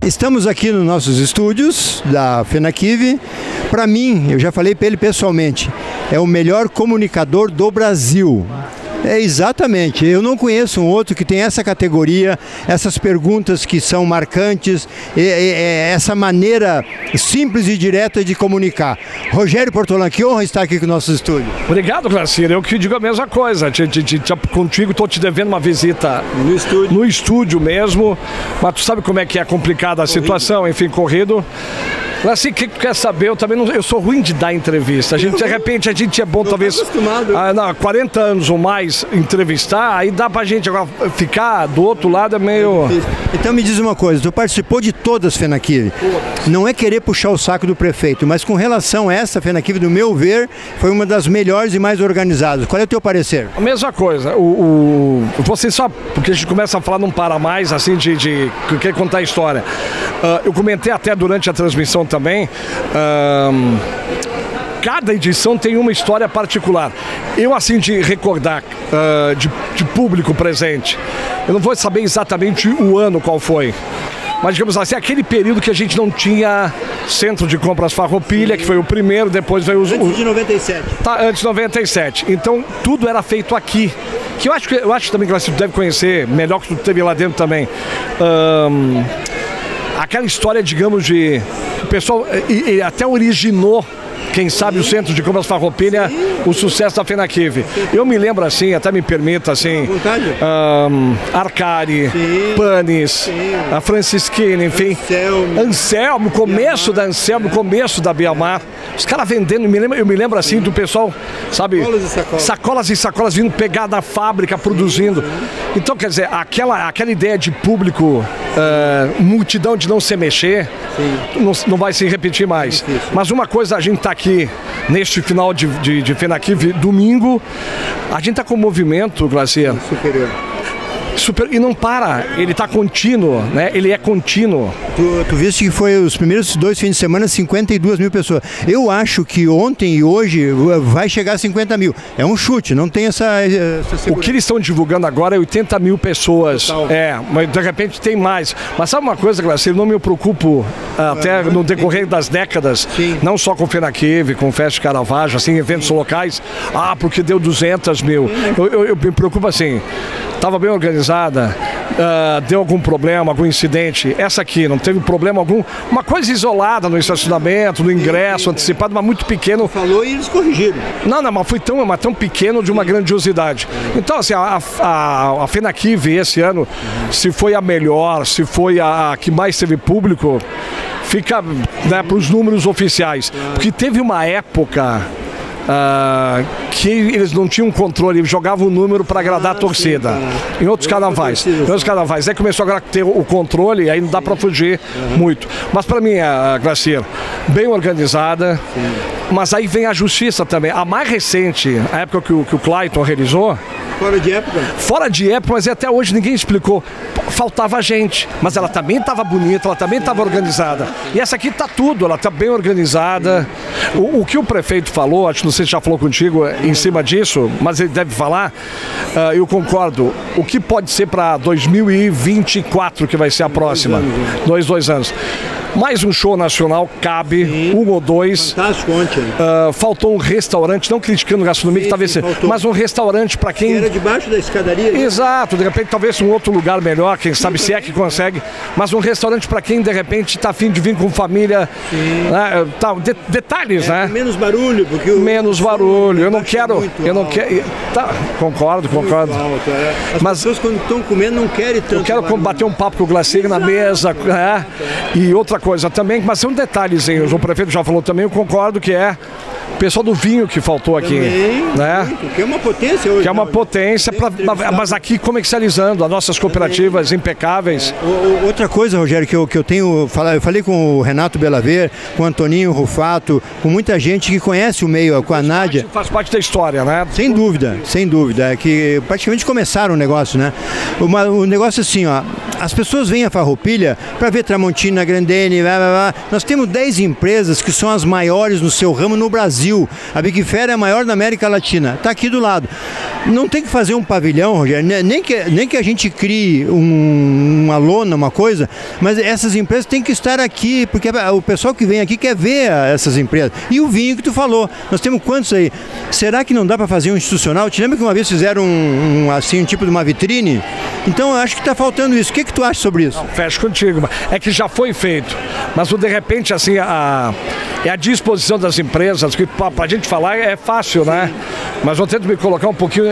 Estamos aqui nos nossos estúdios da FENAQUIV. Para mim, eu já falei para ele pessoalmente, é o melhor comunicador do Brasil. É exatamente, eu não conheço um outro que tem essa categoria, essas perguntas que são marcantes, essa maneira simples e direta de comunicar. Rogério Portolã, que honra estar aqui com o nosso estúdio. Obrigado, Glacier, eu que digo a mesma coisa, contigo estou te devendo uma visita no estúdio mesmo, mas tu sabe como é que é complicada a situação, enfim, corrido. Assim, que quer saber, eu também não, eu sou ruim de dar entrevista. De repente, a gente é bom, talvez, 40 anos ou mais entrevistar, aí dá pra gente agora ficar do outro lado é meio... Então me diz uma coisa, tu participou de todas as FENAQUIV. Não é querer puxar o saco do prefeito, mas com relação a essa FENAQUIV, do meu ver, foi uma das melhores e mais organizadas. Qual é o teu parecer? A mesma coisa, você sabe, porque a gente começa a falar, não para mais, assim, de quer contar a história. Eu comentei até durante a transmissão também, cada edição tem uma história particular. Eu, assim, de recordar de público presente, eu não vou saber exatamente o ano qual foi, mas digamos assim, aquele período que a gente não tinha centro de compras Farroupilha, que foi o primeiro, depois veio Antes de 97. Tá, antes de 97. Então, tudo era feito aqui. Que eu acho também que você deve conhecer, melhor que tu teve lá dentro também. Aquela história, digamos, de... O pessoal até originou, quem sabe, o Centro de Compras Farroupilha, o sucesso da FENAQUIV. Eu me lembro, assim, até me permita, assim, Arcari, Panis, a Francisquini, enfim, Anselmo, começo da Anselmo, começo da Biamar, os caras vendendo, eu me lembro, assim, do pessoal, sabe, sacolas e sacolas vindo pegar da fábrica, produzindo. Então, quer dizer, aquela ideia de público, multidão de não se mexer, não vai se repetir mais. Mas uma coisa, a gente está aqui neste final de FENAQUIV, domingo, a gente está com um movimento, Glacier, superior. E não para, ele está contínuo, né? Ele é contínuo. Tu viste que foi os primeiros 2 fins de semana 52 mil pessoas. Eu acho que ontem e hoje vai chegar a 50 mil. É um chute, não tem essa o que eles estão divulgando agora é 80 mil pessoas. Total. Mas de repente tem mais. Mas sabe uma coisa, Glacier, eu não me preocupo até no decorrer das décadas, não só com FENAQUIV, com Festa de Caravaggio, assim, eventos locais, porque deu 200 mil. Eu me preocupo assim, estava bem organizada, deu algum problema, algum incidente. Essa aqui não teve problema algum. Uma coisa isolada no estacionamento, no ingresso antecipado, mas muito pequeno. Falou e eles corrigiram. Não, mas foi tão pequeno de uma grandiosidade. Então, assim, a FENAQUIV esse ano, se foi a melhor, se foi a que mais teve público, fica, né, para os números oficiais. Porque teve uma época... que eles não tinham controle, eles jogavam o número para agradar a torcida. Em outros carnavais. Aí começou agora a ter o controle, aí não dá para fugir muito. Mas para mim, a Glacier, bem organizada, mas aí vem a justiça também. A mais recente, a época que o Clayton realizou, fora de época? Fora de época, mas até hoje ninguém explicou. Faltava gente, mas ela também estava bonita, ela também estava organizada. E essa aqui está tudo, ela está bem organizada. O que o prefeito falou, acho que não sei se já falou contigo em cima disso, mas ele deve falar, eu concordo. O que pode ser para 2024, que vai ser a próxima? 2 anos. Mais um show nacional, cabe, 1 ou 2. Fantástico ontem. Faltou um restaurante, não criticando gastronomia, que talvez mas um restaurante para quem... Era debaixo da escadaria. Exato, de repente talvez um outro lugar melhor, quem sabe se é que consegue, mas um restaurante para quem de repente está afim de vir com família, né, detalhes, né? Menos barulho, porque menos barulho, eu não quero, concordo. As pessoas quando estão comendo não querem tanto. Eu quero bater um papo com o Glacier na mesa, e outra coisa também, mas são detalhezinhos, o prefeito já falou também, eu concordo que é o pessoal do vinho que faltou aqui, também, né? Muito, que é uma potência hoje. Que é uma potência, mas aqui comercializando, as nossas cooperativas impecáveis. Outra coisa, Rogério, que eu tenho falado, eu falei com o Renato Belaver, com o Antoninho Rufato, com muita gente que conhece o meio, com a Nádia. Faz parte da história, né? Sem dúvida, é que praticamente começaram o negócio, né? O negócio assim, ó, as pessoas vêm a Farroupilha para ver Tramontina, Grendene, blá, blá, blá. Nós temos 10 empresas que são as maiores no seu ramo no Brasil. A Big Fair é a maior da América Latina, está aqui do lado. Não tem que fazer um pavilhão, Rogério, nem que a gente crie uma lona, uma coisa, mas essas empresas têm que estar aqui, porque o pessoal que vem aqui quer ver essas empresas. E o vinho que tu falou, nós temos quantos aí? Será que não dá para fazer um institucional? Te lembra que uma vez fizeram um tipo de uma vitrine? Então eu acho que está faltando isso. O que tu acha sobre isso? Não, fecho contigo. É que já foi feito, mas de repente assim é a disposição das empresas, que para a gente falar é fácil, né? Mas eu tento me colocar um pouquinho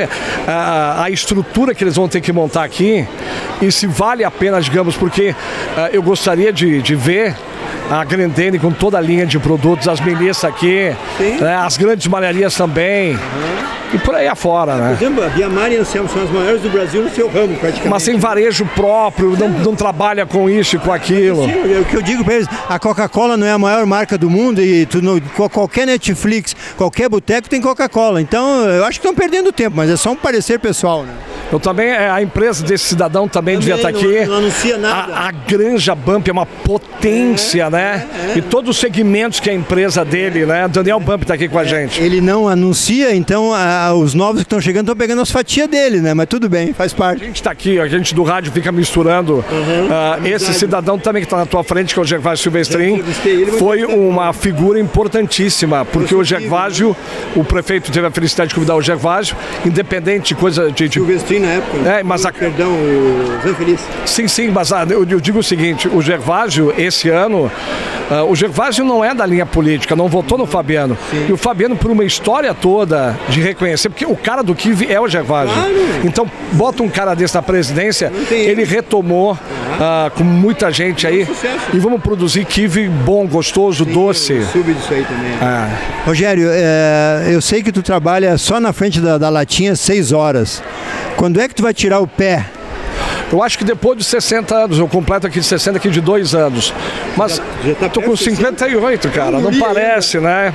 a estrutura que eles vão ter que montar aqui e se vale a pena, digamos, porque eu gostaria de ver a Grendene com toda a linha de produtos, as melissas aqui, né, as grandes malharias também. E por aí afora, né? Por exemplo, a Via Mari e a Anselmo são as maiores do Brasil no seu ramo, praticamente. Mas sem varejo próprio, não trabalha com isso e com aquilo. Sim, o que eu digo para eles, a Coca-Cola não é a maior marca do mundo e qualquer Netflix, qualquer boteco tem Coca-Cola. Então, eu acho que estão perdendo tempo, mas é só um parecer pessoal, né? Eu também, a empresa desse cidadão também devia estar aqui. Não anuncia nada. A Granja Bump é uma potência, né? E todos os segmentos que a empresa dele, né? Daniel Bump está aqui com a gente. Ele não anuncia, então os novos que estão chegando estão pegando as fatias dele, né? Mas tudo bem, faz parte. A gente está aqui, a gente do rádio fica misturando. Esse cidadão também que está na tua frente, que é o Gervásio Silvestrin, foi uma figura importantíssima, porque o Gervásio, o prefeito teve a felicidade de convidar o Gervásio, independente de coisa de Silvestrin na época. Mas perdão, o Zé Feliz. Sim, mas eu digo o seguinte, o Gervásio, esse ano, o Gervásio não é da linha política, não votou no Fabiano. Sim. E o Fabiano, por uma história toda de reconhecer, porque o cara do Kiwi é o Gervásio. Claro. Então, bota um cara desse na presidência, ele retomou com muita gente aí. E vamos produzir kiwi bom, gostoso, doce. Sube disso aí também. Rogério, eu sei que tu trabalha só na frente da latinha 6 horas. Quando é que tu vai tirar o pé? Eu acho que depois de 60 anos, eu completo aqui de 60, aqui de 2 anos. Mas já tá tô com 58, cara, não parece, né?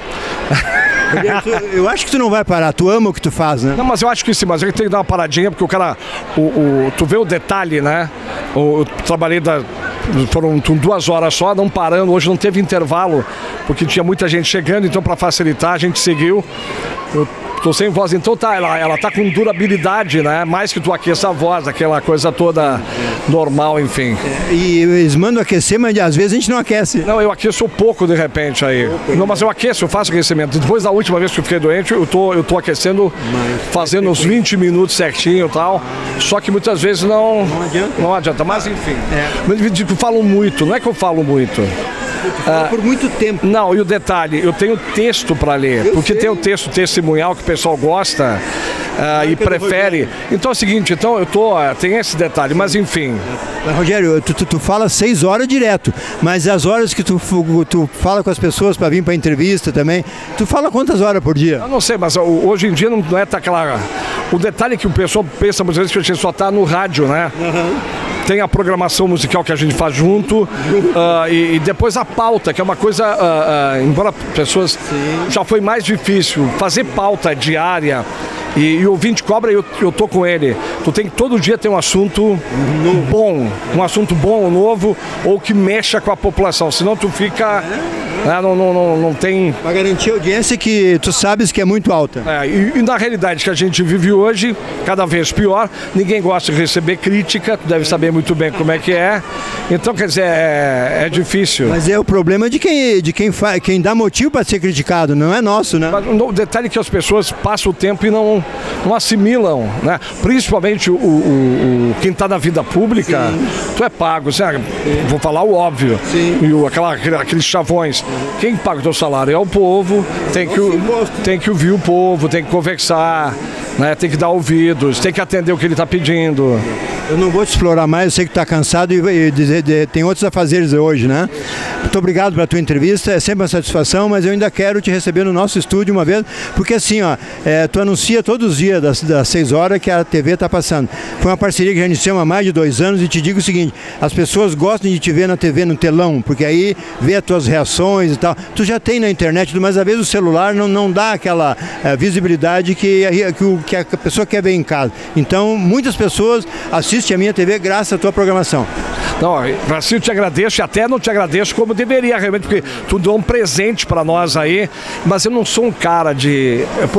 Eu acho que tu não vai parar, tu ama o que tu faz, né? Não, mas eu acho que sim, mas eu tenho que dar uma paradinha, porque o cara, tu vê o detalhe, né? Eu trabalhei foram 2 horas só, não parando, hoje não teve intervalo, porque tinha muita gente chegando, então para facilitar a gente seguiu. Eu tô sem voz, então ela tá com durabilidade, né? Mais que tu aqueça a voz, aquela coisa toda normal, enfim. E eles mandam aquecer, mas às vezes a gente não aquece. Não, eu aqueço pouco de repente aí. Não, mas eu aqueço, eu faço aquecimento. Depois da última vez que eu fiquei doente, eu tô aquecendo, fazendo uns 20 minutos certinho e tal. Só que muitas vezes não adianta, mas enfim. Eu falo muito, não é que eu falo muito. Por muito tempo. Não, e o detalhe, eu tenho texto para ler, porque tem o texto testemunhal que o pessoal gosta e prefere. Então é o seguinte, tem esse detalhe, mas enfim. Rogério, tu fala 6 horas direto, mas as horas que tu fala com as pessoas para vir para entrevista também, tu fala quantas horas por dia? Eu não sei, mas hoje em dia não é aquela... O detalhe é que o pessoal pensa muitas vezes que a gente só tá no rádio, né? Tem a programação musical que a gente faz junto e depois a pauta, que é uma coisa, embora pessoas... Já foi mais difícil fazer pauta diária e o ouvinte cobra e eu tô com ele. Tu tem que todo dia ter um assunto bom, novo, ou que mexa com a população, senão tu fica... Não tem... Para garantir a audiência que tu sabes que é muito alta. E na realidade que a gente vive hoje, cada vez pior, ninguém gosta de receber crítica, tu deve saber muito bem como é que é. Então, quer dizer, é difícil. Mas é o problema de quem dá motivo para ser criticado, não é nosso, né? Mas o detalhe é que as pessoas passam o tempo e não assimilam, né? Principalmente quem está na vida pública, tu é pago, vou falar o óbvio. E aqueles chavões. Quem paga o teu salário é o povo, tem que ouvir o povo, tem que conversar, né? Tem que dar ouvidos, tem que atender o que ele está pedindo. Eu não vou te explorar mais, eu sei que tu está cansado e tem outros afazeres hoje, né? Muito obrigado pela tua entrevista, é sempre uma satisfação, mas eu ainda quero te receber no nosso estúdio uma vez, porque assim, tu anuncia todos os dias das 6 horas que a TV está passando. Foi uma parceria que já iniciamos há mais de 2 anos e te digo o seguinte, as pessoas gostam de te ver na TV, no telão, porque aí vê as tuas reações e tal. Tu já tem na internet, mas às vezes o celular não dá aquela visibilidade que a pessoa quer ver em casa. Então, muitas pessoas assistem a minha TV graças à tua programação. Não, Glaci, eu te agradeço e até não te agradeço como deveria realmente, porque tu deu um presente para nós aí, mas eu não sou um cara de...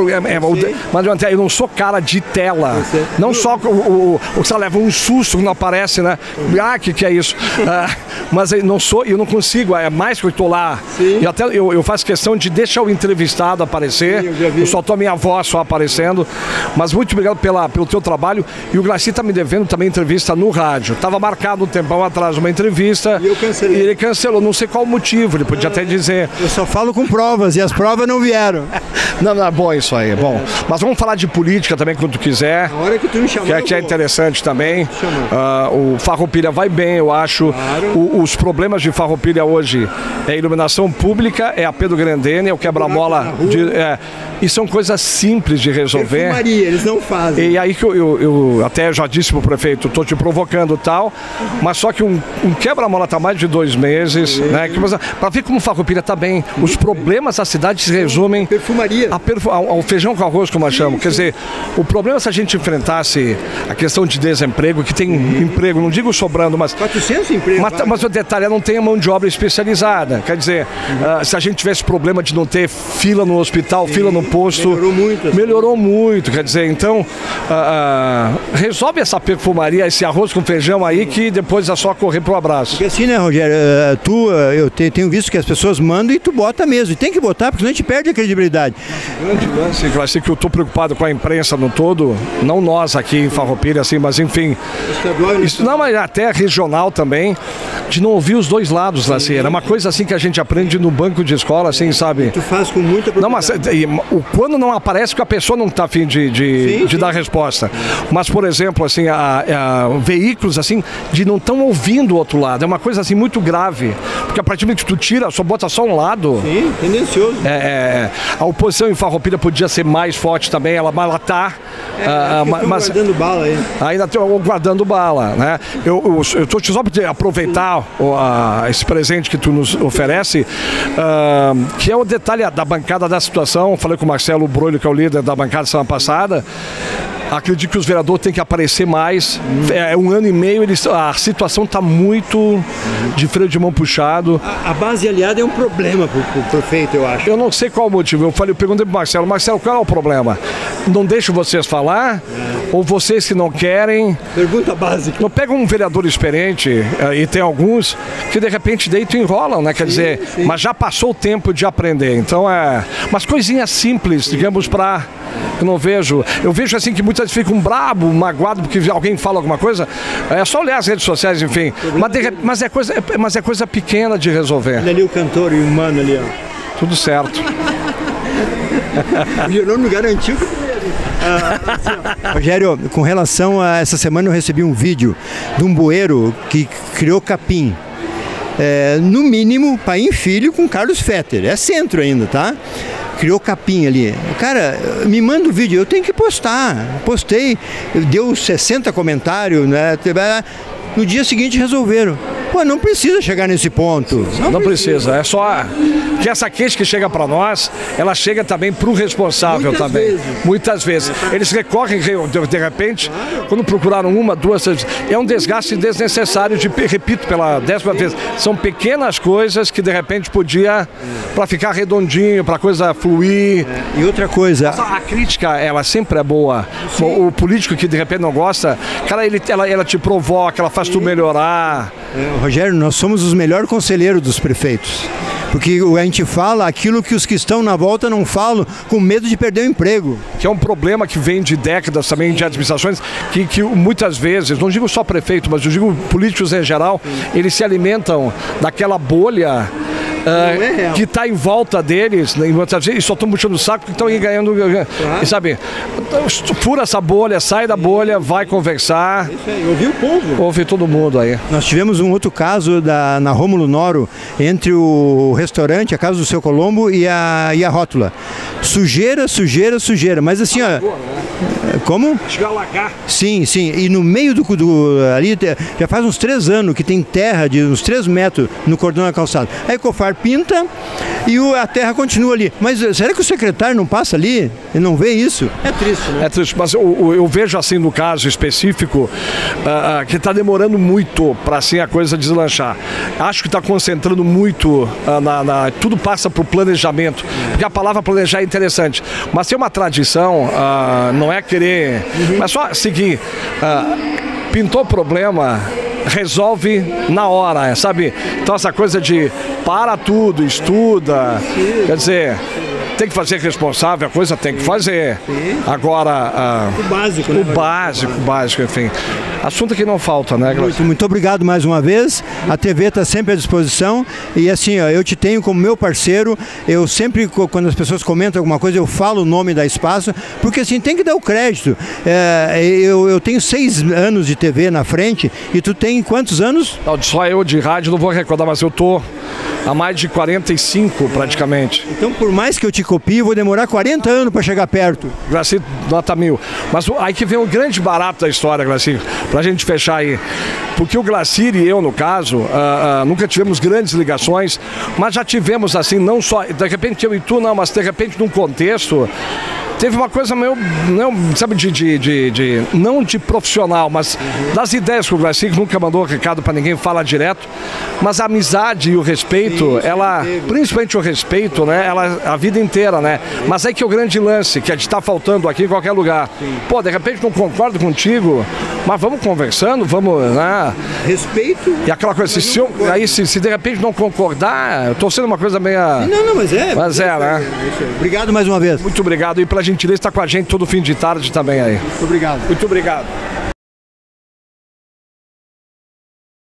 eu não sou cara de tela. Não só o que você leva um susto quando aparece, né? Ah, que é isso? Mas eu não sou, eu não consigo, é mais que eu estou lá. Sim. E até eu faço questão de deixar o entrevistado aparecer. Sim, eu só tô a minha voz só aparecendo. Mas muito obrigado pelo teu trabalho. E o Glaci está me devendo também entrevista no rádio. Estava marcado um tempão atrás uma entrevista. E eu cancelei. E ele cancelou, não sei qual o motivo, ele podia até dizer. Eu só falo com provas e as provas não vieram. Não, é bom isso aí, é bom. Mas vamos falar de política também quando tu quiser. A hora que tu me chamar, que é interessante também. O Farroupilha vai bem, eu acho. Claro. Os problemas de Farroupilha hoje é iluminação pública, é a Pedro Grandene, é o quebra-mola. E são coisas simples de resolver. Perfumaria, eles não fazem. E aí que eu até já disse pro prefeito, tô te provocando e tal, mas só que um quebra-mola tá mais de 2 meses, né? Para ver como Farroupilha tá bem. Os problemas da cidade se resumem perfumaria. Ao feijão com arroz, como eu chamo. Quer dizer, o problema é se a gente enfrentasse a questão de desemprego, que tem emprego, não digo sobrando, mas 400 empregos. Mas o detalhe é não tem a mão de obra especializada. Quer dizer, se a gente tivesse problema de não ter fila no hospital, fila no posto, melhorou muito. Quer dizer, então resolve essa perfumaria, esse arroz com feijão aí, que depois é só correr pro abraço. Porque assim, né, Rogério, eu tenho visto que as pessoas mandam e tu bota mesmo, e tem que botar, porque senão a gente perde a credibilidade. Grande lance, Glaci, que eu estou preocupado com a imprensa no todo, não nós aqui em Farroupilha, assim, mas enfim, isso, não, mas até regional também, de não ouvir os dois lados, Glaci. Era uma coisa assim que a gente aprende no banco de escola, assim, sabe? Tu faz com muita propriedade. Não, mas quando não aparece, que a pessoa não está a fim de dar resposta. Mas, por exemplo, assim, veículos assim, de não estão ouvindo o outro lado. É uma coisa assim muito grave. Porque a partir do momento que tu tira, só bota só um lado. Sim, tendencioso. A oposição em Farroupilha podia ser mais forte também, ela tá. Mas guardando bala aí. Ainda estou guardando bala, né? Eu estou só para aproveitar esse presente que tu nos oferece, que é o detalhe da bancada da situação. Falei com o Marcelo Broilho, que é o líder da bancada semana passada. Acredito que os vereadores têm que aparecer mais. É 1 ano e meio, a situação está muito de freio de mão puxado. A base aliada é um problema para o prefeito, eu acho. Eu não sei qual o motivo. Eu perguntei para o Marcelo, qual é o problema? Não deixo vocês falar? Ou vocês que não querem? Pergunta básica. Não pega um vereador experiente, e tem alguns que de repente deitam e enrolam, né? Quer dizer, mas já passou o tempo de aprender. Então umas coisinhas simples, digamos, para... Eu vejo assim que muitas vezes ficam brabo, magoado porque alguém fala alguma coisa. É só olhar as redes sociais, enfim. Mas é coisa pequena de resolver. Olha ali o cantor e o humano ali, ó. Tudo certo. O Jerônimo me garantiu que... Rogério, com relação a essa semana eu recebi um vídeo de um bueiro que criou capim. No mínimo, pai e filho com Carlos Fetter. É centro ainda, tá? Criou capim ali. Cara, me manda o vídeo, eu tenho que postar. Postei, deu 60 comentários, né? No dia seguinte resolveram. Pô, não precisa chegar nesse ponto. Não precisa. É só que essa queixa que chega para nós, ela chega também para o responsável também. Muitas vezes. Eles recorrem, de repente, quando procuraram 1, 2, é um desgaste desnecessário, repito pela 10ª vez, são pequenas coisas que de repente podia, para ficar redondinho, para a coisa fluir. E outra coisa... A crítica, ela sempre é boa. O político que de repente não gosta, cara, ela te provoca, ela faz tu melhorar. Rogério, nós somos os melhores conselheiros dos prefeitos. Porque a gente fala aquilo que os que estão na volta não falam, com medo de perder o emprego. Que é um problema que vem de décadas também de administrações, que muitas vezes, não digo só prefeito, mas eu digo políticos em geral, eles se alimentam daquela bolha que está em volta deles, né, e só estão puxando o saco porque estão aí ganhando. Claro. E sabe, fura essa bolha, sai da bolha, vai conversar. Isso aí, ouvir o povo. Ouvir todo mundo aí. Nós tivemos um outro caso na Rômulo Noro, entre o restaurante, a Casa do Seu Colombo e a rótula. Sujeira, sujeira, sujeira. Mas assim, ó. Como? Chega a alagar. Sim, sim. E no meio ali, já faz uns 3 anos que tem terra de uns 3 metros no cordão da calçada. Aí o Ecofar pinta e a terra continua ali. Mas será que o secretário não passa ali e não vê isso? É triste, né? É triste, mas eu vejo assim no caso específico que está demorando muito para assim a coisa deslanchar. Acho que está concentrando muito tudo passa por planejamento, porque a palavra planejar é interessante, mas tem uma tradição, não é querer, mas só seguir, pintou problema, resolve na hora, sabe? Então essa coisa de para tudo, estuda, quer dizer, tem que fazer responsável, a coisa tem que fazer. Agora, o básico, né? O básico, enfim. Assunto que não falta, né, Glaucir? Muito obrigado mais uma vez. A TV está sempre à disposição. E assim, ó, eu te tenho como meu parceiro. Eu sempre, quando as pessoas comentam alguma coisa, eu falo o nome da Espaço, porque assim, tem que dar o crédito. Eu tenho 6 anos de TV na frente e tu tem quantos anos? Não, só eu de rádio não vou recordar, mas eu tô há mais de 45 praticamente. Então, por mais que eu te copie, eu vou demorar 40 anos para chegar perto. Glaucir, nota 1000. Mas aí que vem o grande barato da história, Glaucir, pra gente fechar aí. Porque o Glaucir e eu, no caso, nunca tivemos grandes ligações, mas já tivemos assim, não só, de repente eu e tu não, mas de repente num contexto, teve uma coisa meio, não, sabe, não de profissional, mas das ideias que o Glaucir nunca mandou recado pra ninguém, fala direto, mas a amizade e o respeito, principalmente o respeito, né, a vida inteira, né, mas aí que é o grande lance, que a gente tá faltando aqui em qualquer lugar. Pô, de repente não concordo contigo, mas vamos conversando, vamos, né. Respeito. E aquela coisa, se de repente não concordar, eu tô sendo uma coisa meio... Não, mas é. Mas né. Obrigado mais uma vez. Muito obrigado e pela gentileza estar com a gente todo fim de tarde também aí. Muito obrigado. Muito obrigado.